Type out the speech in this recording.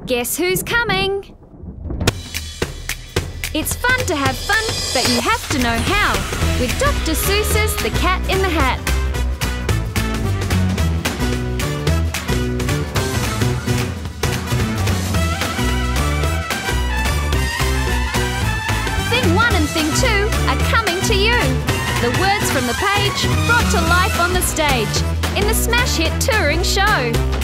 Guess who's coming? It's fun to have fun, but you have to know how. With Dr. Seuss's The Cat in the Hat. Thing 1 and Thing 2 are coming to you. The words from the page brought to life on the stage in the smash hit touring show.